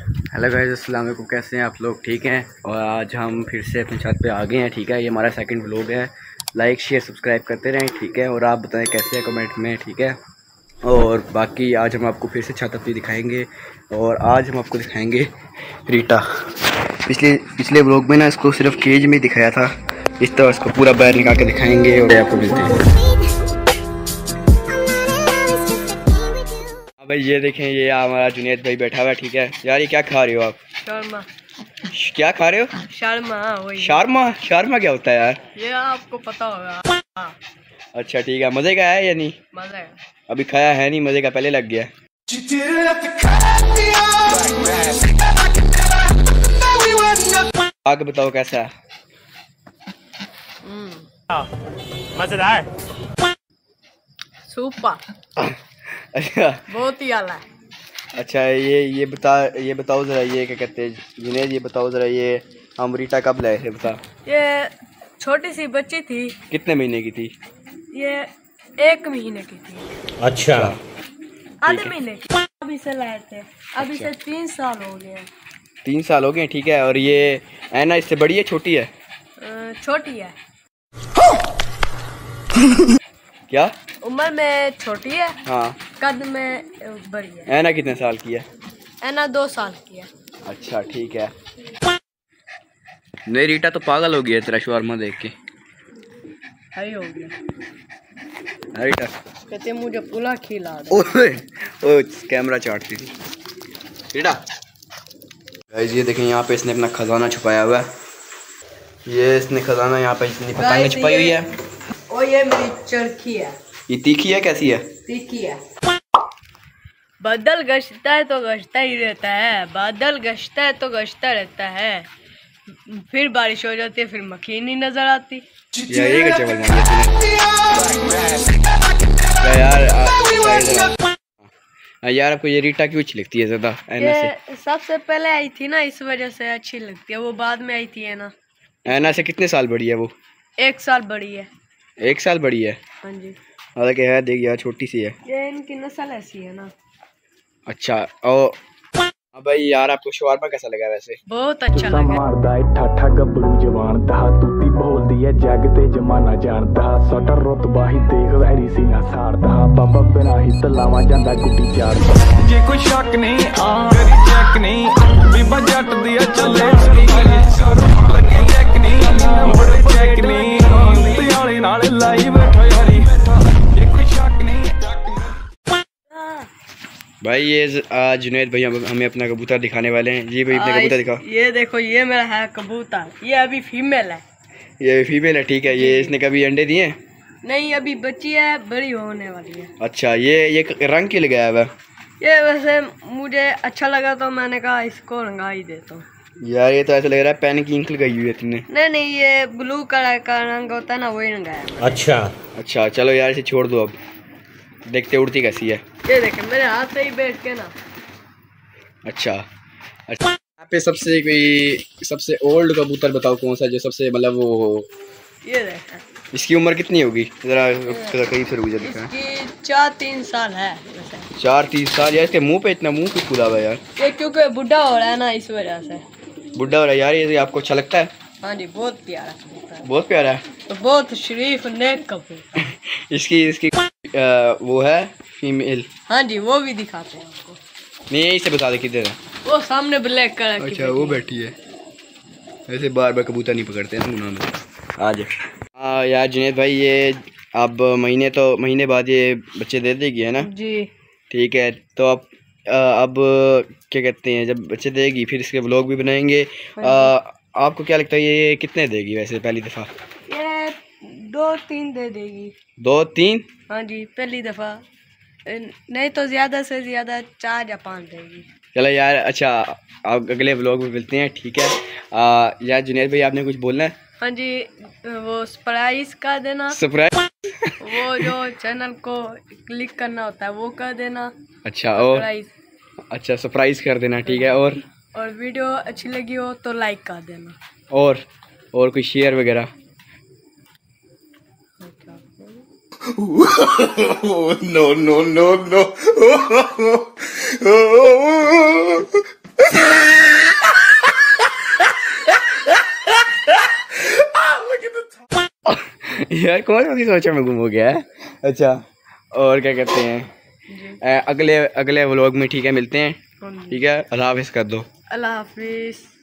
Hello guys, अस्सलाम वालेकुम। कैसे हैं आप लोग? ठीक हैं। और आज हम फिर से अपनी छत पे आ गए हैं। ठीक है, ये हमारा सेकंड व्लॉग है। लाइक शेयर सब्सक्राइब करते रहें। ठीक है, और आप बताएं कैसे है कमेंट में। ठीक है, और बाकी आज हम आपको फिर से छत अपनी दिखाएंगे। और आज हम आपको दिखाएंगे रीटा। पिछले व्लॉग में ना इसको सिर्फ केज में दिखाया था, इस तरह इसको पूरा बाहर निकाल के दिखाएंगे और आपको मिलते हैं। भाई ये देखें, ये हमारा जुनैद भाई बैठा हुआ है। ठीक है यार, ये क्या खा रहे हो आप? शर्मा। क्या खा रहे हो? शर्मा। वही शर्मा। शर्मा क्या होता है यार? ये आपको पता होगा। अच्छा ठीक है, मजे का है या नहीं? मजा है। अभी खाया है नहीं, मजे का पहले लग गया। आगे बताओ कैसा है? मजेदार। सुपर। अच्छा, बहुत ही आला है। अच्छा ये बताओ ज़रा, ये क्या कहते हैं जुनैद, ये बताओ ज़रा, ये हम रीटा कब लाए थे बता? ये छोटी सी बच्ची थी। कितने महीने की थी? ये 1 महीने की थी। अच्छा, आधे महीने की। अभी से लाए थे, अभी से 3 साल हो गए। 3 साल हो गए। ठीक है, और ये ऐना इससे बड़ी है छोटी है? छोटी है। क्या उम्र में छोटी है, हाँ, कद में बड़ी है। ऐना कितने साल की है? ऐना 2 साल की है। अच्छा ठीक है। नहीं, रीटा तो पागल हो गया है तेरा शवारमा देख के। सही हो गया। रीटा कहते मुझे पुला खिला दो। ओए कैमरा चाटती थी रीटा। गाइस ये देखें, यहाँ पे इसने अपना खजाना छुपाया हुआ है। ये इसने खजाना यहाँ पे इतनी पतंग छुपाई हुई है। और ये मेरी चरखी है। ये तीखी है? कैसी है? तीखी है। बादल गश्ता है तो गश्ता ही रहता है, बादल गश्ता है तो गश्ता रहता है, फिर बारिश हो जाती है, फिर मक्खी नहीं नजर आती। यार ये क्या चवल मार यार आपको ये रीटा क्यों अच्छी लगती है ज्यादा ऐना से? ये सबसे पहले आई थी ना, इस वजह से अच्छी लगती है। वो बाद में आई थी है ना। ऐना से कितने साल बड़ी है वो? 1 साल बड़ी है। 1 साल बड़ी है? हाँ जी। हालांकि है, देख यार छोटी सी है। ये इनकी नस्ल ऐसी है ना। अच्छा, और भाई यार आपको शवारमा कैसा लगा वैसे? बहुत अच्छा लगा। मारदा है ठाठा गबड़ू जवान दा, तूती बोलदी है जग ते जमाना जानदा, सटर रुतबा ही देख वैरी सीना साड़दा, बाबा बिना ही तलावा जांदा गुड्डी चाड़दा। जे कोई शक नहीं मेरी चेक नहीं, बीबा जट दी चले लगी चेक नहीं, बड़े चेक नहीं, त्याले नाल लाई बैठा यारी, जे कोई शक नहीं। भाई ये जुनैद भाई हमें अपना कबूतर दिखाने वाले हैं। जी भाई अपना कबूतर दिखाओ। ये देखो, ये मेरा है कबूतर। ये अभी फीमेल है। ये फीमेल है? ठीक है। ये इसने कभी अंडे दिए? नहीं, अभी बच्ची है, बड़ी होने वाली है। अच्छा, ये रंग क्यों लगाया हुआ? ये वैसे मुझे अच्छा लगा तो मैंने कहा इसको रंगा ही देता हूँ। यार ये तो ऐसा लग रहा है पेन की इंक लगाई हुई है तुमने। नहीं, ये ब्लू कलर का रंग होता है ना, वही रंगाया। अच्छा चलो यार, इसे छोड़ दो, अब देखते उड़ती कैसी है। ये देखे मेरे हाथ से ही बैठ के ना। अच्छा, यहाँ पे सबसे ओल्ड कबूतर बताओ कौन सा, जो सबसे मतलब वो हो? ये देखे। इसकी उम्र कितनी होगी? जरा करीब से रुक जा दिखा। इसकी 4-3 साल है वैसे। 4-3 साल? यार इसके मुंह पे इतना मुंह क्यों खुला हुआ है यार? ये क्योंकि बुढ़ा हो रहा है ना, इस वजह से। बुढ़ा हो रहा है यार? ये आपको अच्छा लगता है? हाँ जी, बहुत प्यारा कबूतर है। बहुत प्यारा है तो बहुत शरीफ नेक कबूतर। इसकी वो है फीमेल? हाँ जी, वो भी दिखाते हैं आपको। नहीं, यही से बता दे किधर है। वो सामने ब्लैक कलर की। अच्छा, वो बैठी है। ऐसे बार बार कबूतर नहीं पकड़ते हैं ना में। आज हाँ यार जुनैद भाई, ये अब महीने बाद ये बच्चे दे देगी है ना? जी ठीक है। तो अब क्या कहते हैं, जब बच्चे देगी फिर इसके व्लॉग भी बनाएंगे। आपको क्या लगता है ये कितने देगी वैसे पहली दफ़ा? ये 2-3 दे देगी। 2-3? हाँ जी, पहली दफ़ा। नहीं तो ज़्यादा से ज़्यादा 4 या 5 देगी। चलो यार, अच्छा आप अगले व्लॉग में मिलते हैं। ठीक है यार जुनैद भाई, आपने कुछ बोलना है? हाँ जी, वो सरप्राइज कर देना। सरप्राइज? वो जो चैनल को क्लिक करना होता है वो कर देना। अच्छा, और अच्छा सरप्राइज कर देना। ठीक है, और वीडियो अच्छी लगी हो तो लाइक कर देना। और कोई शेयर वगैरह? no. यार कौन सी सोचों में गुम हो गया है। अच्छा और क्या कहते हैं, अगले व्लॉग में ठीक है मिलते हैं। ठीक है, अल्लाह हाफिज़ कर दो। अल्लाह हाफिज़।